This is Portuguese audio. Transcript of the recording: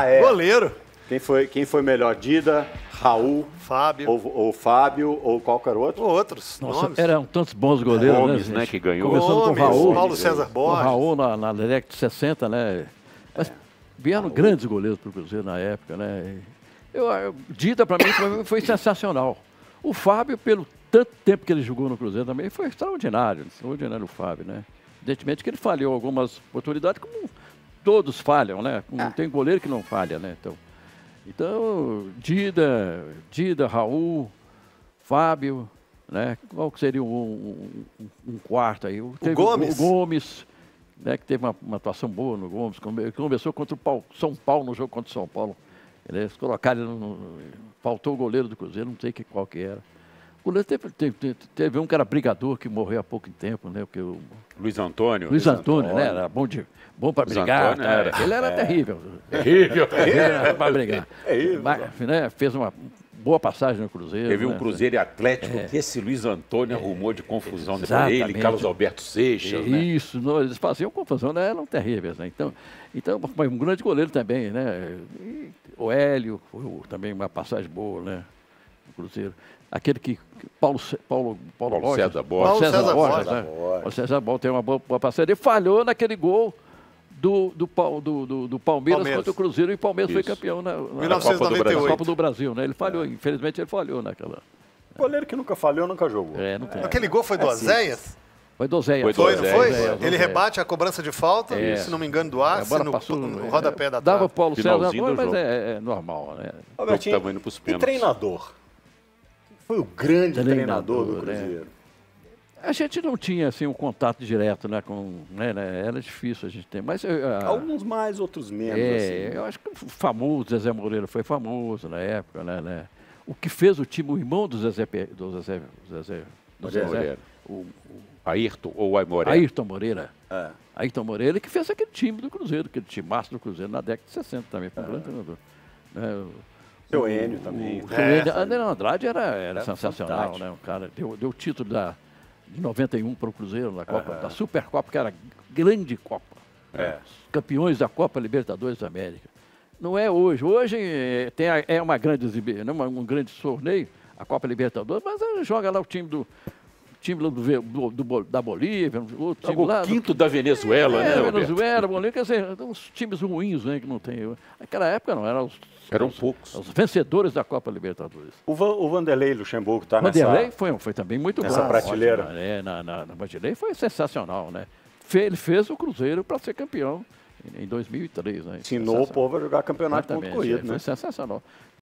é. Goleiro. Quem foi melhor? Dida, Raul, Fábio. ou Fábio, ou qualquer outro? Outros Nossa, nomes. eram tantos bons goleiros, Gomes, né, né, que ganhou. Começando com o Gomes, Raul. Paulo César O Borges. Raul na década de 60, né? Mas vieram grandes goleiros para o Cruzeiro na época, né? Dida, para mim, foi sensacional. O Fábio, pelo tanto tempo que ele jogou no Cruzeiro também, foi extraordinário o Fábio, né? Evidentemente que ele falhou algumas oportunidades, como todos falham, né? Não tem goleiro que não falha, né? Então Dida, Raul, Fábio, né? Qual que seria um quarto aí? Teve Gomes. O Gomes, né? Que teve uma atuação boa no Gomes. Começou contra o São Paulo, no jogo contra o São Paulo. Eles colocaram ele faltou o goleiro do Cruzeiro, não sei qual que era. O goleiro teve um que era brigador, que morreu há pouco tempo, né? Porque Luiz Antônio. Luiz Antônio, né? Era bom para brigar. Antônio era. Ele era terrível. Terrível. Ele era para brigar. Terrível. Mas, né, fez uma boa passagem no Cruzeiro. Teve um né? Cruzeiro e Atlético que esse Luiz Antônio arrumou de confusão depois. Exatamente. Ele, Carlos Alberto Seixas, né? Isso, não, eles faziam confusão, né? Eram terríveis, né? Então, mas um grande goleiro também, né? E o Hélio, foi também uma passagem boa, né? No Cruzeiro. Aquele que Paulo Borges, César Borges. Paulo César Borges, Borges. né? Paulo César Borges tem uma boa passagem. Ele falhou naquele gol do Palmeiras contra o Cruzeiro e o Palmeiras foi campeão na 1998. Copa do Brasil, né? Ele falhou, infelizmente ele falhou naquela. Goleiro que nunca falhou, nunca jogou. Não tem. Aquele gol foi do Oséias? Foi do Zé. Foi do Foi, não foi? Oséias, Ele rebate a cobrança de falta, se não me engano, do Arce, no rodapé da Dava trave. o Paulo César, Finalzinho do mas jogo. é normal, né? Robertinho, Tava indo pros e pênaltis. treinador? Foi o grande treinador do Treinador, né? Cruzeiro. A gente não tinha assim um contato direto, né? Era difícil a gente ter, mas Alguns mais, outros menos. assim. eu acho que o famoso Zezé Moreira foi famoso na época, né? O que fez o time, o irmão do Zezé Moreira. o Ayrton ou Aimoré? Ayrton Moreira. É. Ayrton Moreira, ele que fez aquele time do Cruzeiro, aquele time massa do Cruzeiro na década de 60 também, foi um grande treinador. Né? Seu Enio também. O seu Enio Andrade era sensacional, fantástico. né? O cara deu o título de 91 para o Cruzeiro, na Copa, da Supercopa, que era grande Copa. Os campeões da Copa Libertadores da América. Não é hoje. Hoje é uma grande exibição, um grande torneio, a Copa Libertadores, mas joga lá o time da Bolívia, outro time lá. O quinto da Venezuela, né, Alberto? Venezuela, Bolívia, quer dizer, uns times ruins, né, que não tem. Naquela época não, Eram poucos. os vencedores da Copa Libertadores. O Vanderlei Luxemburgo está Vanderlei nessa... foi também muito nessa bom. prateleira. Ótimo, né? Na prateleira foi sensacional, né? Ele fez o Cruzeiro para ser campeão em 2003, né? Ensinou o povo a jogar campeonato ponto Exatamente, corrido, né? foi sensacional.